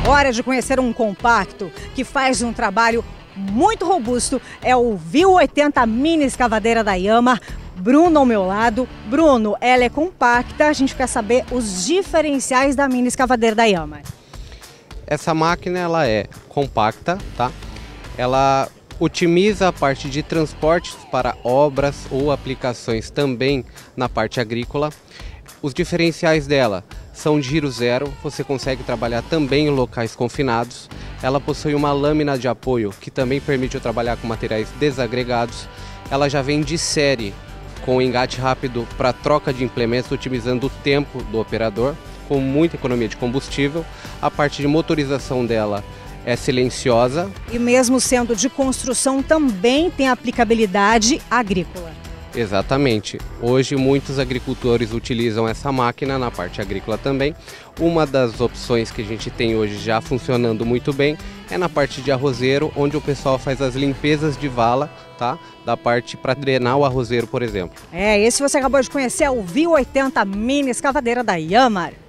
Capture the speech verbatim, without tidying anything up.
Hora de conhecer um compacto que faz um trabalho muito robusto. É o Viu oitenta Mini Escavadeira da Yamaha. Bruno ao meu lado. Bruno, ela é compacta. A gente quer saber os diferenciais da Mini Escavadeira da Yamaha. Essa máquina ela é compacta, tá? Ela otimiza a parte de transportes para obras ou aplicações também na parte agrícola. Os diferenciais dela são de giro zero, você consegue trabalhar também em locais confinados. Ela possui uma lâmina de apoio que também permite eu trabalhar com materiais desagregados. Ela já vem de série com engate rápido para troca de implementos, otimizando o tempo do operador, com muita economia de combustível. A parte de motorização dela é silenciosa. E mesmo sendo de construção, também tem aplicabilidade agrícola. Exatamente. Hoje muitos agricultores utilizam essa máquina na parte agrícola também. Uma das opções que a gente tem hoje já funcionando muito bem é na parte de arrozeiro, onde o pessoal faz as limpezas de vala, tá? Da parte para drenar o arrozeiro, por exemplo. É, esse você acabou de conhecer é o Viu oitenta Mini Escavadeira da Yamaha.